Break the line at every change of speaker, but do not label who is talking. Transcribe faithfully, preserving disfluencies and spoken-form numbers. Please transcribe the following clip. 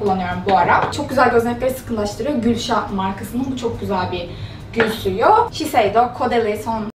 kullanıyorum bu ara. Çok güzel gözenekleri sıkılaştırıyor. Gülşah markasının bu çok güzel bir gül suyu. Shiseido Caudalie son